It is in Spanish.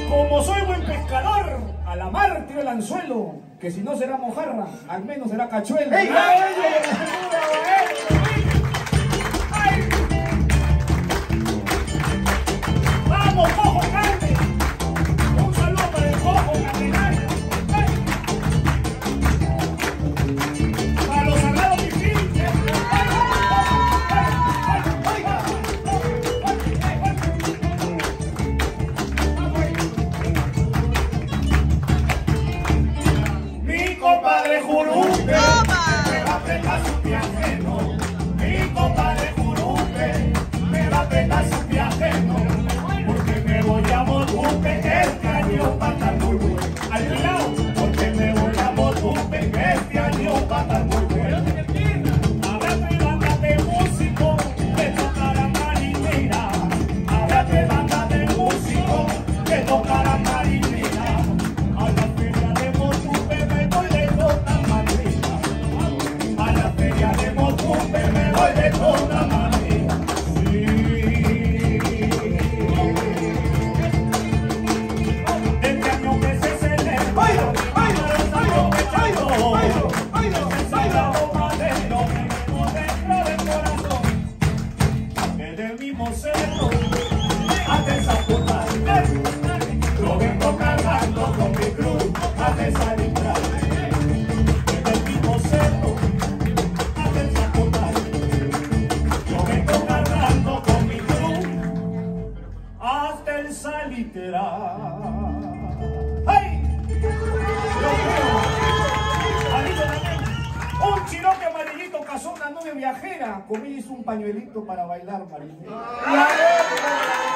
Como soy buen pescador, a la mar tiro el anzuelo, que si no será mojarra, al menos será cachuelo. ¡Ey! ¡Vamos, Cojo Carne! Un saludo para el Cojo Carnenario. Para los sagrados difíciles. Mi compadre Jurupe me va a apretar su pie ajeno. Mi compadre Jurupe me va a apretar su pie ajeno. Porque me voy a Motupe, que este año va a estar muy bueno. Al cuidado, porque me voy a Motupe, que este año va a estar muy bueno. Habrá tres bandas de músicos que tocarán marinera. Habrá tres bandas de músicos que tocarán marinera. A la feria de Motupe me voy de toda manera. A la feria de Motupe me voy de toda manera. Lo vengo cargando con mi cruz hasta el Salitral. Desde el mismo cerro hasta el Zapotal. Lo vengo cargando con mi cruz hasta el Salitral. ¡Hey! Un chiroque amarillito casó una nube viajera. Con ella hizo un pañuelito para bailar marinero.